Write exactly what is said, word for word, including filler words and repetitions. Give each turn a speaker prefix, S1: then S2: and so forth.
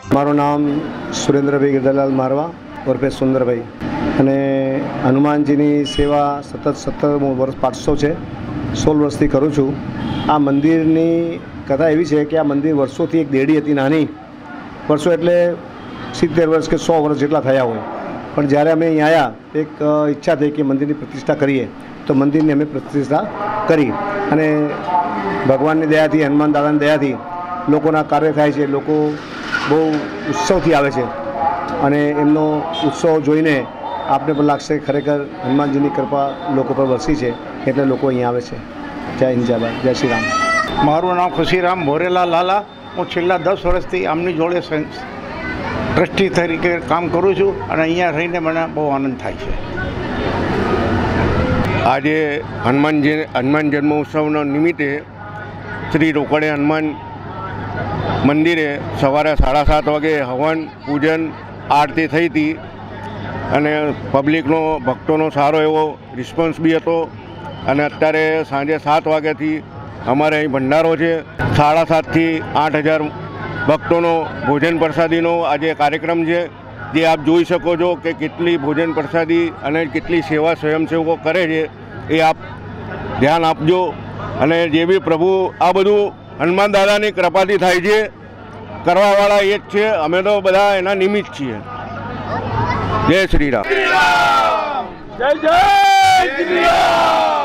S1: મારું નામ સુરેન્દ્રભાઈ ગિરધરલાલ મારવા ઉર્ફે સુંદરભાઈ અને હનુમાનજીની સેવા સતત સત્તરમું વર્ષ પાંચસો છે, સોળ વર્ષથી કરું છું। આ મંદિરની કથા એવી છે કે આ મંદિર વર્ષોથી એક દેડી હતી, નાની વર્ષો એટલે સિત્તેર વર્ષ કે સો વર્ષ જેટલા થયા હોય, પણ જ્યારે અમે અહીં આવ્યા એક ઈચ્છા થઈ કે મંદિરની પ્રતિષ્ઠા કરીએ, તો મંદિરની અમે પ્રતિષ્ઠા કરી અને ભગવાનની દયાથી, હનુમાન દાદાની દયાથી લોકોના કાર્ય થાય છે। લોકો બહુ ઉત્સવથી આવે છે અને એમનો ઉત્સવ જોઈને આપને પણ લાગશે ખરેખર હનુમાનજીની કૃપા લોકો પર વરસી છે, એટલે લોકો અહીંયા આવે છે। જય હિન્દ, જય ભારત, જય શ્રી રામ।
S2: મારું નામ ખુશીરામ ભોરેલા લાલા। હું છેલ્લા દસ વર્ષથી આમની જોડે ટ્રસ્ટી તરીકે કામ કરું છું અને અહીંયા રહીને મને બહુ આનંદ થાય છે।
S3: આજે હનુમાનજી હનુમાન જન્મોત્સવના નિમિત્તે શ્રી રોકડે હનુમાન મંદિરે સવારે સાડા સાત વાગે હવન પૂજન આરતી થઈ હતી અને પબ્લિકનો ભક્તોનો સારો એવો રિસ્પોન્સ બી હતો અને અત્યારે સાંજે સાત વાગ્યાથી અમારે અહીં ભંડારો છે। સાડા સાતથી આઠ હજાર ભક્તોનો ભોજન પ્રસાદીનો આજે કાર્યક્રમ છે, જે આપ જોઈ શકો છો કે કેટલી ભોજન પ્રસાદી અને કેટલી સેવા સ્વયંસેવકો કરે છે, એ આપ ધ્યાન આપજો। અને જે બી પ્રભુ આ બધું હનુમાન દાદાની કૃપાથી થાય છે, કરવાવાળા એ જ છે, અમે તો બધા એના નિમિત્ત છીએ। જય શ્રી રામ,
S4: જય જય શ્રી રામ।